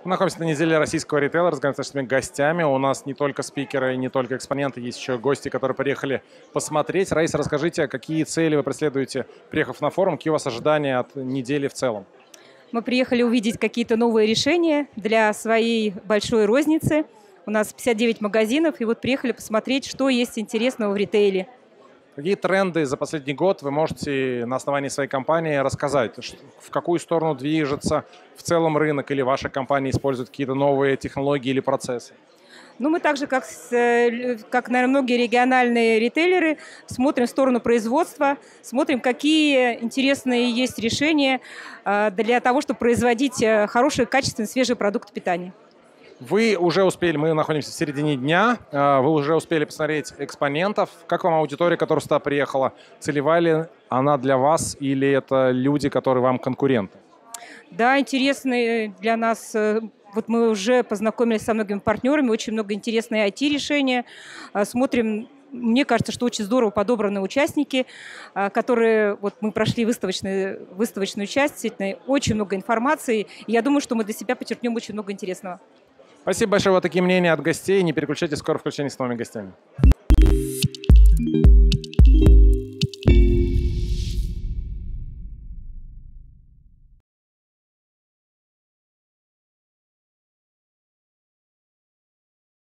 Мы находимся на неделе российского ритейла, разговариваем с нашими гостями. У нас не только спикеры, не только экспоненты, есть еще гости, которые приехали посмотреть. Раиса, расскажите, какие цели вы преследуете, приехав на форум, какие у вас ожидания от недели в целом? Мы приехали увидеть какие-то новые решения для своей большой розницы. У нас 59 магазинов, и вот приехали посмотреть, что есть интересного в ритейле. Какие тренды за последний год вы можете на основании своей компании рассказать? В какую сторону движется в целом рынок или ваша компания использует какие-то новые технологии или процессы? Ну, мы также, как, наверное, многие региональные ритейлеры, смотрим в сторону производства, смотрим, какие интересные есть решения для того, чтобы производить хорошие, качественные, свежие продукты питания. Вы уже успели, мы находимся в середине дня, вы уже успели посмотреть экспонентов. Как вам аудитория, которая сюда приехала? Целевая ли она для вас или это люди, которые вам конкуренты? Да, интересные для нас. Вот мы уже познакомились со многими партнерами, очень много интересных IT-решения. Смотрим, мне кажется, что очень здорово подобраны участники, которые, вот мы прошли выставочную часть, действительно, очень много информации. И я думаю, что мы для себя подчеркнем очень много интересного. Спасибо большое. Вот такие мнения от гостей. Не переключайтесь, скоро включение с новыми гостями.